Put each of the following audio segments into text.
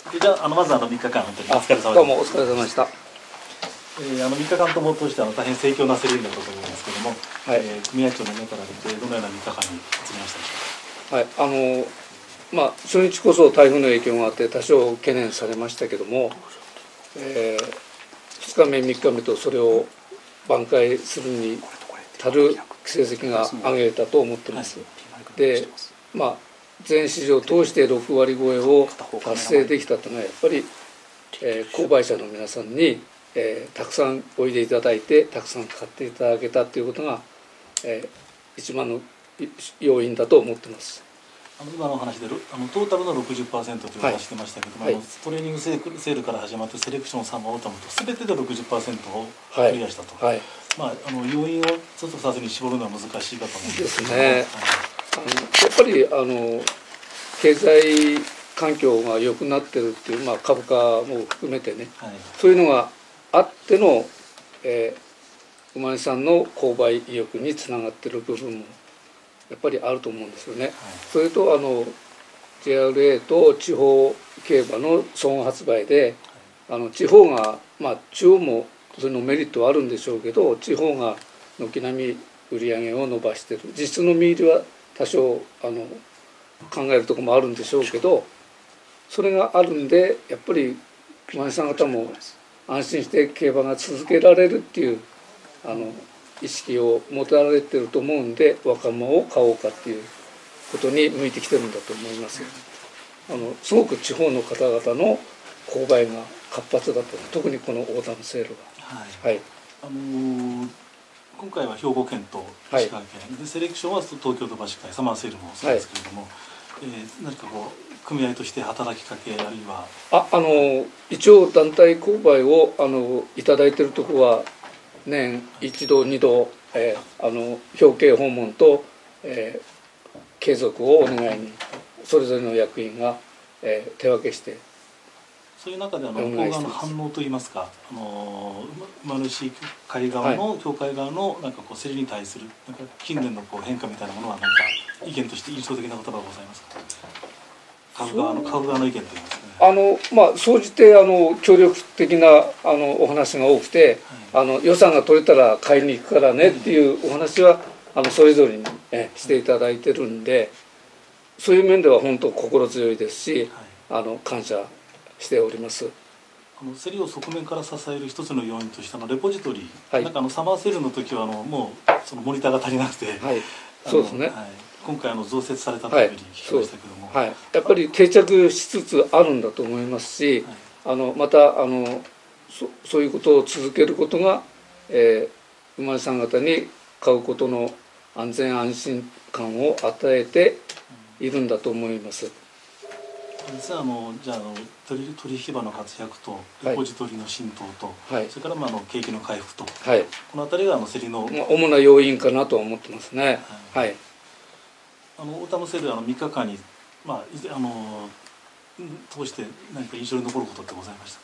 じゃあ、まず3日間、本当にお疲れ様でした。 どうもお疲れ様でした。 3日間とも通して大変盛況なセレブだったと思うんですけども、 はい、 組合長の目から見てどのような3日間に移りましたでしょうか。初日こそ台風の影響があって多少懸念されましたけども、2日目3日目とそれを挽回するに足る成績が上げたと思ってます。で、全市場を通して6割超えを達成できたというのはやっぱり、購買者の皆さんに、たくさんおいでいただいてたくさん買っていただけたということが、一番の要因だと思ってます。 今のお話でトータルの 60% という話してましたけども、はい、トレーニングセールから始まってセレクションサマーオータムと全てで 60% をクリアしたと、はいはい、要因を1つ2つに絞るのは難しいかと思うんですけども、やっぱり経済環境が良くなってるっていう、株価も含めてね、はい、そういうのがあっての、馬主さんの購買意欲につながってる部分もやっぱりあると思うんですよね。はい、それとJRA と地方競馬の総合発売で、地方が中央もそのメリットはあるんでしょうけど、地方が軒並み売り上げを伸ばしてる、実質の見入りは多少考えるところもあるんでしょうけど、それがあるんでやっぱり馬主さん方も安心して競馬が続けられるっていう意識を持たれてると思うんで、若者を買おうかっていうことに向いてきてるんだと思います。すごく地方の方々の購買が活発だった、特にこのオータムセールは。はい、はい、 今回は兵庫県と石川県、はい、でセレクションは東京都馬主会サマーセールもそうですけれども、はい、何か組合として働きかけ、あるいは一応団体購買をいただいているところは年1度2度、表敬訪問と、継続をお願いにそれぞれの役員が、手分けして、 そういう中で向こう側の反応といいますか、馬主会側の、協会側の競りに対する近年の変化みたいなものは何か意見として印象的な言葉がございますか。買う側の意見といいますかね。 総じて協力的なお話が多くて、はい、予算が取れたら買いに行くからねっていうお話はそれぞれに、していただいてるんで、そういう面では本当心強いですし、はい、感謝しております。 競りを側面から支える一つの要因としてレポジトリー、はい、サマーセールの時はもうそのモニターが足りなくて、はい、 そうですね、はい、 今回増設されたというふうに聞きましたけども、 はい、やっぱり定着しつつあるんだと思いますし、はい、またそういうことを続けることが、馬主さん方に買うことの安全安心感を与えているんだと思います。 実はじゃあ取引場の活躍とレポジトリの浸透と、はい、それから景気の回復と、はい、この辺りが競りの主な要因かなとは思ってますね。はい、はい、 オータムセール3日間に、通して何か印象に残ることってございました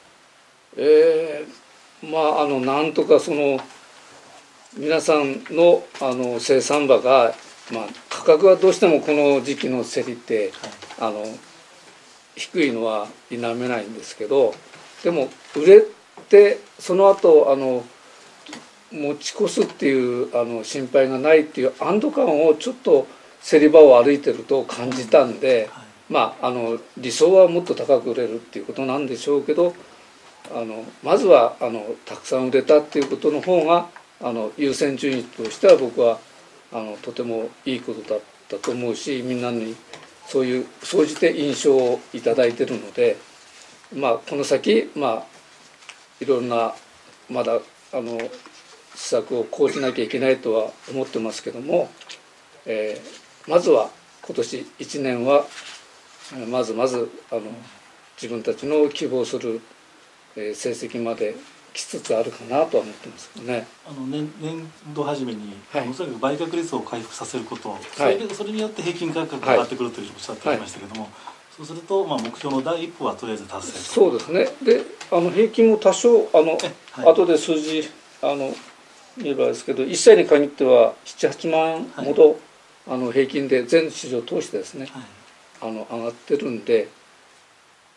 か。 なんとか皆さんの生産馬が、価格はどうしてもこの時期の競りって、はい、低いのは否めないんですけど、でも売れてその後持ち越すっていう心配がないっていう安堵感をちょっと競り場を歩いてると感じたんで、理想はもっと高く売れるっていうことなんでしょうけど、まずはたくさん売れたっていうことの方が優先順位としては僕はとてもいいことだったと思うし、みんなにそういう総じて印象をいただいているので、この先いろんなまだ施策を講じなきゃいけないとは思ってますけども、まずは今年1年はまず自分たちの希望する成績まで来つつあるかなとは思ってますけどね。 年度初めに、とにかく売却率を回復させること、それによって平均価格が上がってくるとおっしゃっていましたけども、そうすると、目標の第一歩はとりあえず達成と。 そうですね。で平均も多少後で数字見ればですけど、1歳に限っては7、8万ほど、平均で全市場通してですね、上がってるんで、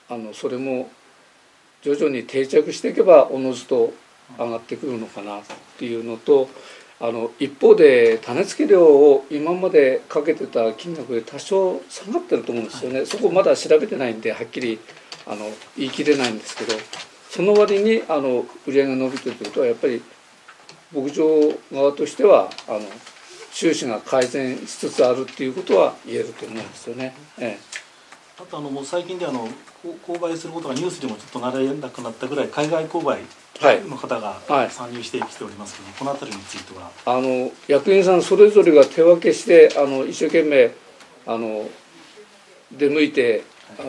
それも徐々に定着していけばおのずと上がってくるのかなっていうのと、一方で種付け料を今までかけてた金額で多少下がってると思うんですよね。そこまだ調べてないんではっきり言い切れないんですけど、その割に売り上げが伸びてるということはやっぱり牧場側としては収支が改善しつつあるっていうことは言えると思うんですよね。 あともう最近で購買することがニュースでもちょっとなれなくなったぐらい海外購買の方が参入してきておりますけど、この辺りについては役員さんそれぞれが手分けして一生懸命出向いて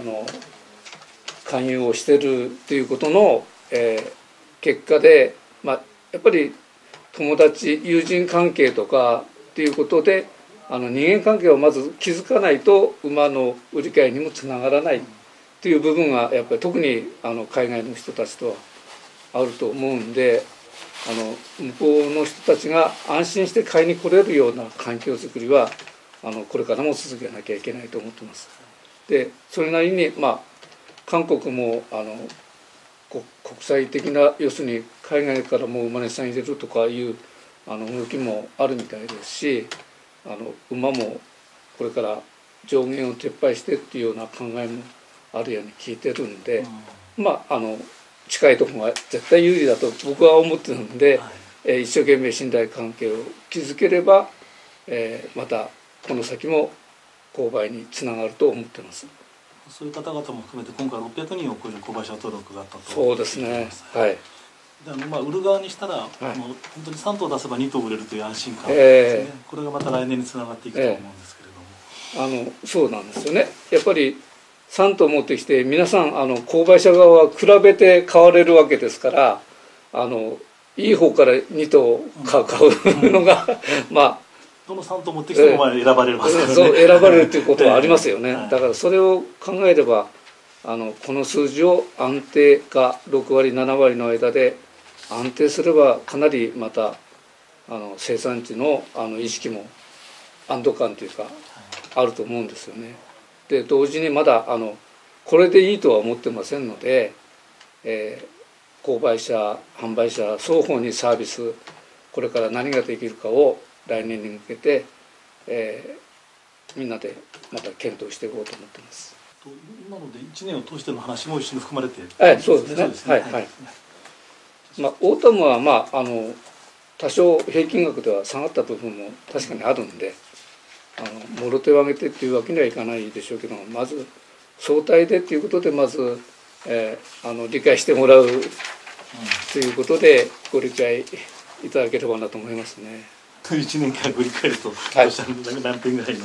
勧誘をしてるっていうことの、結果で、やっぱり友達友人関係とかっていうことで人間関係をまず築かないと馬の売り買いにもつながらないっていう部分がやっぱり特に海外の人たちとはあると思うんで、向こうの人たちが安心して買いに来れるような環境づくりはこれからも続けなきゃいけないと思ってます。でそれなりに韓国も国際的な要するに海外からも馬主さん入れるとかいう動きもあるみたいですし、馬もこれから上限を撤廃してっていうような考えもあるように聞いてるんで、近いところが絶対有利だと僕は思ってるんで、一生懸命信頼関係を築ければ、またこの先も購買につながると思ってます。 そういう方々も含めて今回600人を超える購買者登録があったと。 そうですね。はい。 で売る側にしたら、本当に3頭出せば2頭売れるという安心感ですね。これがまた来年につながっていくと思うんですけれども。 そうなんですよね。やっぱり3頭持ってきて皆さん購買者側は比べて買われるわけですから、いい方から2頭買うのがどの3頭持ってきても選ばれますからね。 そう選ばれるということはありますよね。だからそれを考えればこの数字を安定化6割7割の間で安定すればかなりまた生産地の意識も安堵感というかあると思うんですよね。で同時にまだこれでいいとは思ってませんので、購買者販売者双方にサービスこれから何ができるかを来年に向けて、みんなでまた検討していこうと思っています。 今ので1年を通しての話も一緒に含まれて、 そうですね。オータムは多少平均額では下がった部分も確かにあるんで、もろ手を挙げてっていうわけにはいかないでしょうけど、まず相対でっていうことでまず、理解してもらうということでご理解いただければなと思いますね。 1年間振り返ると、何点ぐらいの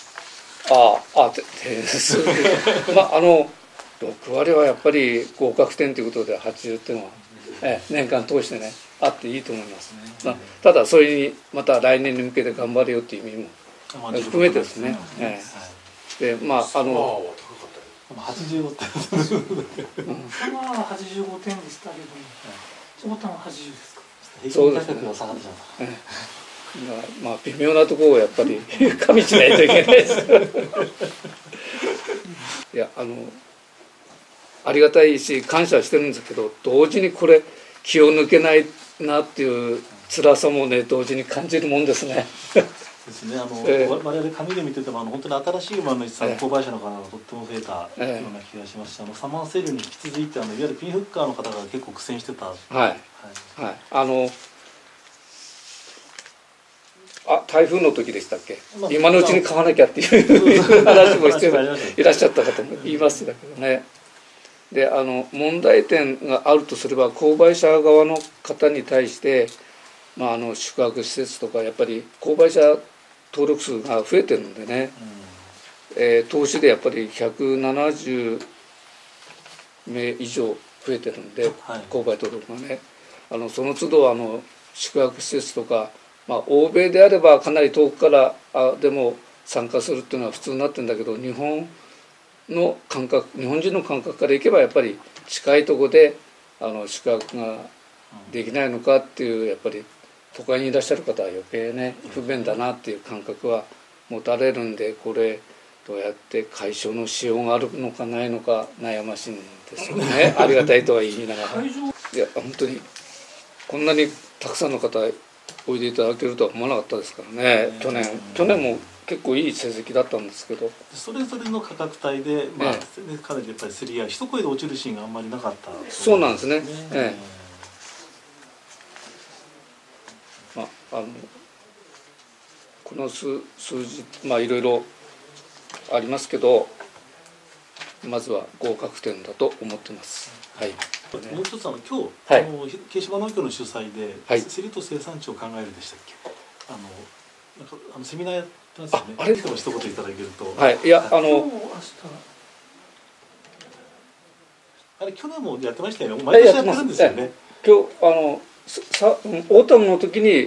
点数6割はやっぱり合格点ということで80点は、年間通してねあっていいと思います。ただそれにまた来年に向けて頑張れよっていう意味も含めてですね。で 85点 85点でしたけども、その他は80ですか。 そうですね。微妙なところをやっぱり加味しないといけないです。いやありがたいし感謝してるんですけど、同時にこれ気を抜けないなっていう辛さもね同時に感じるもんですね。 ですね。我々紙で見てても本当に新しい馬主さん購買者の方がとっても増えたような気がしますし、サマーセールに引き続いていわゆるピンフッカーの方が結構苦戦してた。 台風の時でしたっけ、今のうちに買わなきゃっていう話もしていらっしゃった方も言いましたけどね。で問題点があるとすれば購買者側の方に対して、宿泊施設とかやっぱり購買者登録数が増えてるんでね、投資でやっぱり170名以上増えてるんで、購買登録がねその都度宿泊施設とか、欧米であればかなり遠くからでも参加するっていうのは普通になってるんだけど、日本人の感覚からいけばやっぱり近いところで宿泊ができないのかっていう、やっぱり都会にいらっしゃる方は余計ね不便だなっていう感覚は持たれるんで、これどうやって解消のしようがあるのかないのか悩ましいんですよね。ありがたいとは言いながら、いや本当にこんなにたくさんの方おいでいただけるとは思わなかったですからね。去年も結構いい成績だったんですけど、 それぞれの価格帯で、まあかなりやっぱり競り合い、一声で落ちるシーンがあんまりなかった、 そうなんですね。まあこの数字まあいろいろありますけど、まずは合格点だと思ってます。はい。 もう一つ今日、 はい、 慶柴農協の主催で、 はい、 競りと生産地を考えるでしたっけ？なんかセミナーやったんですよね。 あれでも一言いただけると。 はい。いやあれ去年もやってましたよね。毎年やってるんですよね。 今日オータムの時に、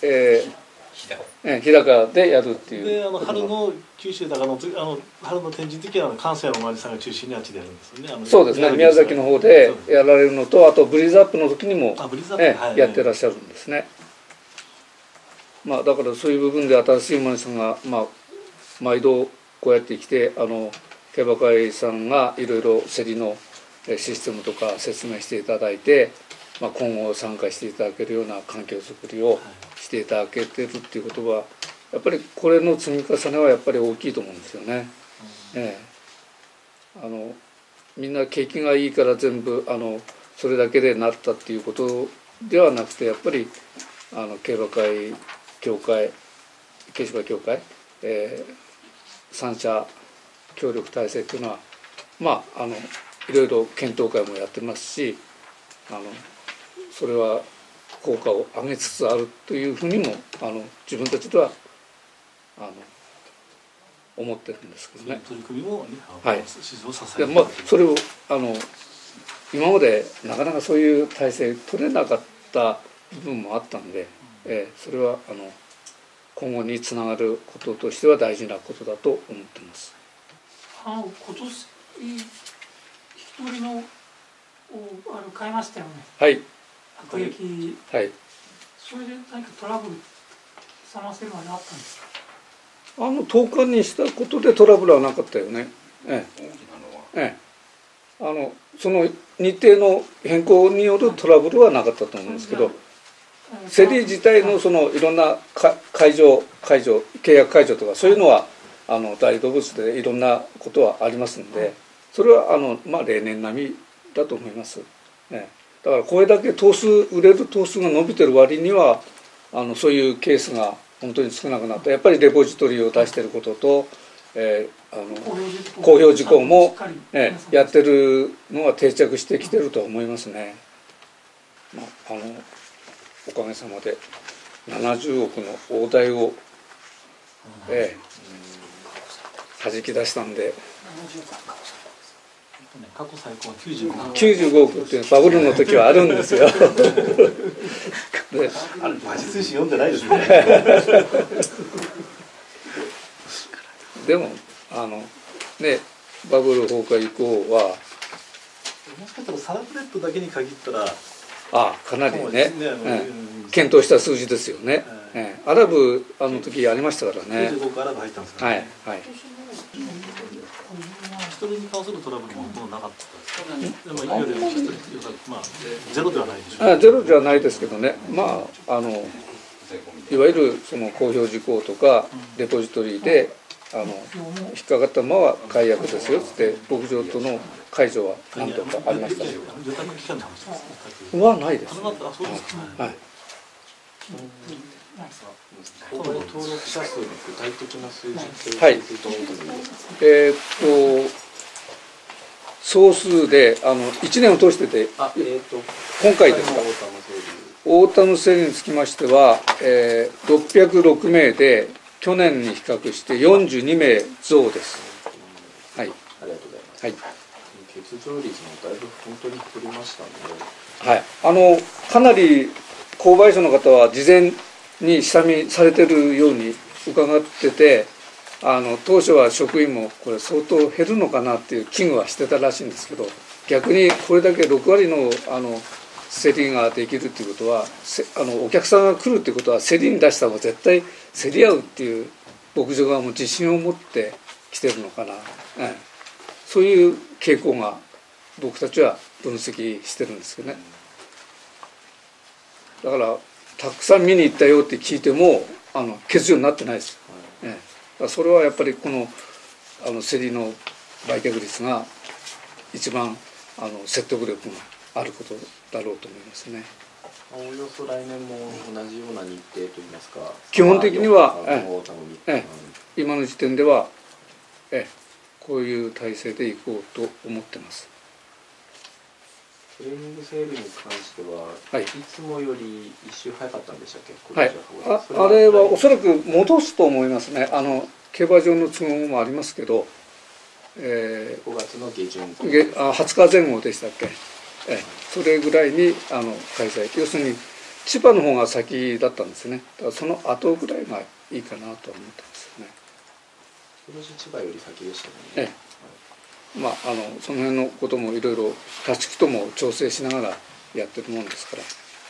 日高でやるっていう。 で春の九州高の春の展示の時は関西の周りさんが中心にあっちでやるんですよね。 そうですね。宮崎の方でやられるのと、あとブリーズアップの時にもやってらっしゃるんですね。まあだからそういう部分で新しい馬主さんが毎度こうやって来て競馬会さんがいろいろ競りのシステムとか説明していただいて、今後参加していただけるような環境づくりをしていただけてるっていうことはやっぱりこれの積み重ねはやっぱり大きいと思うんですよね。みんな景気がいいから全部それだけでなったっていうことではなくて、やっぱり競馬会協会慶柴協会、三者協力体制っていうのはいろいろ検討会もやってますし、それは効果を上げつつあるというふうにも自分たちでは思ってるんですけどね。 取り組みも、 はい、 支持を支える。 それを今までなかなかそういう体制取れなかった部分もあったんで、それは今後につながることとしては大事なことだと思ってます。 今年引き取りの買いましたよね。 はい。 悪役。 はい。 それで何かトラブル冷ませるまであったんですか。 10日にしたことでトラブルはなかったよね。その日程の変更によるトラブルはなかったと思うんですけど、競り自体のいろんな契約解除とかそういうのは大動物でいろんなことはありますので、それは例年並みだと思います。だからこれだけ売れる頭数が伸びてる割にはそういうケースが本当に少なくなった。やっぱりレポジトリを出していることと、公表事項も、やってるのが定着してきてると思いますね。おかげさまで70億の大台を、弾き出したんで。 過去最高は 95億っていうバブルの時はあるんですよ。 馬術師読んでないですね。 でもバブル崩壊以降はもしかしたらサラブレッドだけに限ったらかなりね、検討した数字ですよね。アラブ時ありましたからね。 95億アラブ入ったんですかね。 はい。 人に関するトラブルもほとんどなかったですか。いわゆるゼロではないでしょう。 ゼロではないですけどね。いわゆるその公表事項とかレポジトリで引っかかった馬は解約ですよって牧場との解除は何とかありましたね。はないです。はい。 登録者数の具体的な数字ってはい。総数で1年を通してて今回ですか。オータムセールにつきましては、606名で去年に比較して42名増です。はい。 ありがとうございます。 はい。 欠場率もだいぶ本当に減りましたので。 はい。かなり購買者の方は事前に下見されてるように伺ってて、当初は職員もこれ相当減るのかなっていう危惧はしてたらしいんですけど、逆にこれだけ6割の競りができるっていうことはお客さんが来るっていうことは競りに出した方が絶対競り合うっていう牧場側も自信を持ってきてるのかな、そういう傾向が僕たちは分析してるんですけどね。だからたくさん見に行ったよって聞いても欠如になってないです、だからそれはやっぱりこの競りの売却率が一番説得力があることだろうと思いますね。 おおよそ来年も同じような日程といいますか、 基本的には、 今今の時点では、こういう体制でいこうと思ってます。 トレーニングセールに関しては、 はい、 いつもより1週早かったんでしたっけ？ はい、あれはおそらく戻すと思いますね。競馬場の都合もありますけど、 5月の下旬 20日前後でしたっけ、それぐらいに開催、要するに千葉の方が先だったんですね。だからその後ぐらいがいいかなと思ってますよね。 今年千葉より先でしたね。 まあその辺のこともいろいろ立ち木とも調整しながらやってるもんですから。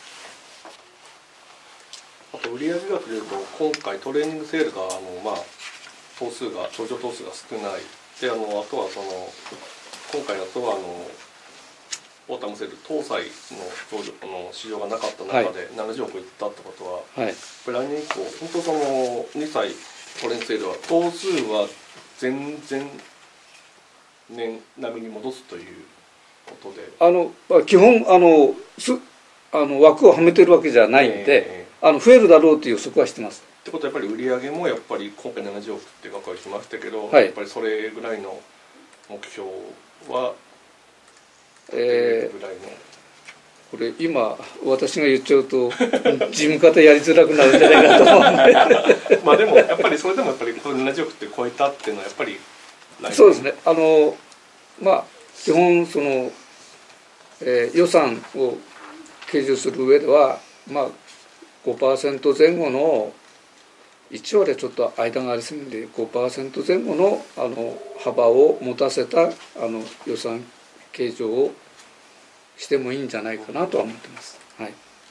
あと売上額でいうと今回トレーニングセールが頭数が上場頭数が少ないで、あとは今回だとオータムセール搭載の市場がなかった中で70億いったってことは、来年以降本当2歳トレーニングセールは頭数は全然年並みに戻すということで、 基本枠をはめてるわけじゃないんで、増えるだろうという予測はしてます。 ってことはやっぱり売上もやっぱり今回70億って額は来ましたけど、 やっぱりそれぐらいの目標はぐらいのこれ今私が言っちゃうと事務方やりづらくなるんじゃないかと思うんでまあでもやっぱりそれでもやっぱりこの70億って超えたっていうのはやっぱりそうですね。基本予算を計上する上では5% 前後の1割はちょっと間がありすぎるんで 5% 前後の幅を持たせた予算計上をしてもいいんじゃないかなとは思ってます。はい。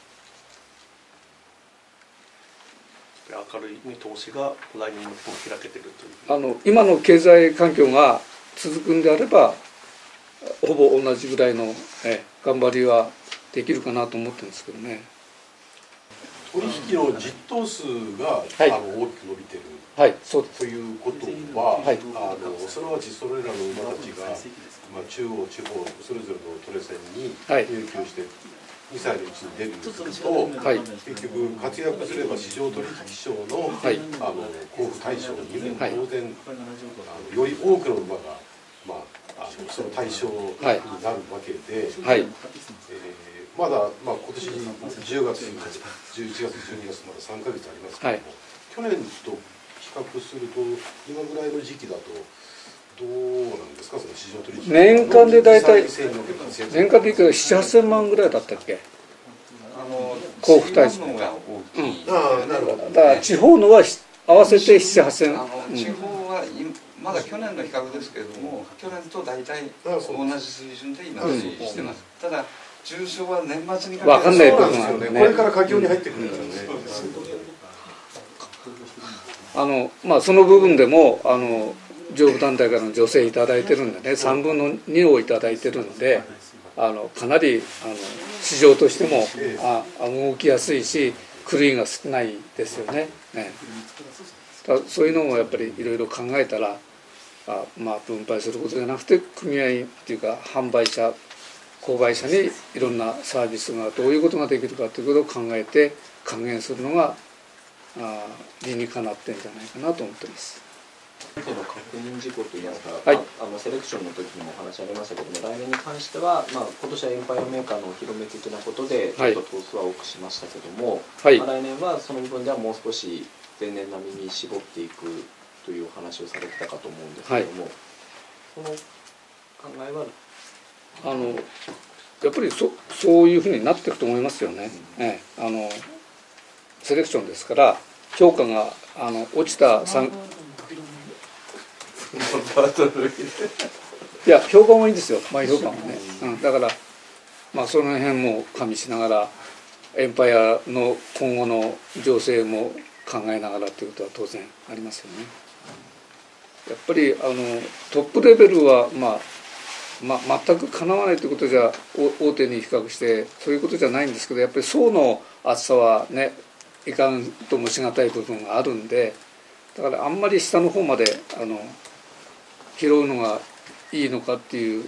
明るい見通しが来年も開けてるという。 今の経済環境が続くんであればほぼ同じぐらいの頑張りはできるかなと思ってるんですけどね。 取引の実頭数が、大きく伸びてる、 そうです。 ということは、それはそれらの馬たちが、中央地方それぞれのトレセンに入厩して2歳のうちに出ると、結局活躍すれば市場取引賞の、交付対象にも当然、より多くの馬が、その対象になるわけで、まだ、今年10月、11月、12月まだ3ヶ月ありますけれども、去年と比較すると今ぐらいの時期だとどうなんですか、その市場取引。 年間で大体年間でいくら7、8000万ぐらいだったっけ、交付対象。だから地方のは合わせて7、8000。 地方はまだ去年の比較ですけれども、去年と大体同じ水準で今推移してます。ただ重賞は年末にかけて分かんない部分があるんでね。 これから佳境に入ってくるからね。 その部分でも上部団体からの助成いただいてるんでね、3分の2をいただいてるんで、かなり市場としても動きやすいし狂いが少ないですよね。そういうのもやっぱりいろいろ考えたら分配することじゃなくて組合っていうか販売者購買者にいろんなサービスがどういうことができるかということを考えて還元するのが理にかなってんじゃないかなと思ってます。 確認事項といいますか、 はい、 セレクションの時にもお話ありましたけども、来年に関しては、今年はエンパイアメーカーのお披露目的なことでちょっと頭数は多くしましたけども、来年はその部分ではもう少し前年並みに絞っていくというお話をされてたかと思うんですけども、その考えはやっぱりそういうふうになっていくと思いますよね。セレクションですから評価が落ちたいや評判はいいんですよ、前評判はね。だからその辺も加味しながらエンパイアの今後の情勢も考えながらということは当然ありますよね。 やっぱりトップレベルは、全くかなわないということじゃ大手に比較してそういうことじゃないんですけど、やっぱり層の厚さはねいかんともしがたい部分があるんで、だからあんまり下の方まで拾うのがいいのかっていう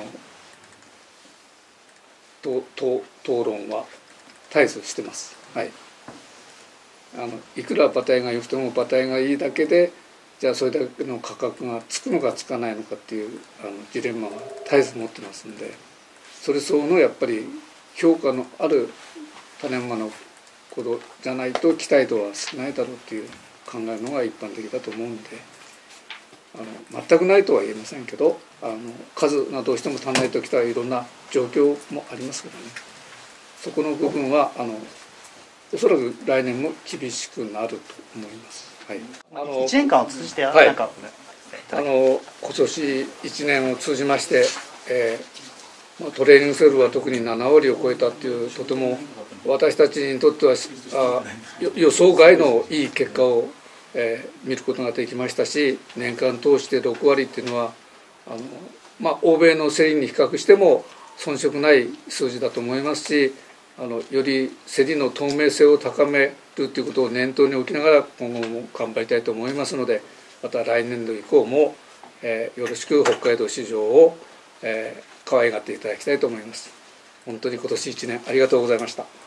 討論は絶えずしてます。はい、いくら馬体が良くても馬体がいいだけでじゃあそれだけの価格がつくのかつかないのかっていうジレンマは絶えず持ってますんで、それ相応のやっぱり評価のある種馬のことじゃないと期待度は少ないだろうっていう考えるのが一般的だと思うんで、全くないとは言えませんけど数がどうしても足んない時とはいろんな状況もありますけどね、そこの部分はおそらく来年も厳しくなると思います。はい、 1年間を通じてはい、 なんか今年1年を通じまして、トレーニングセールは特に7割を超えたっていう、とても私たちにとっては予想外のいい結果を、見ることができましたし、年間通して6割っていうのは欧米の競りに比較しても遜色ない数字だと思いますし、より競りの透明性を高めるということを念頭に置きながら今後も頑張りたいと思いますので、また来年度以降も、よろしく北海道市場を、可愛がっていただきたいと思います。本当に今年1年ありがとうございました。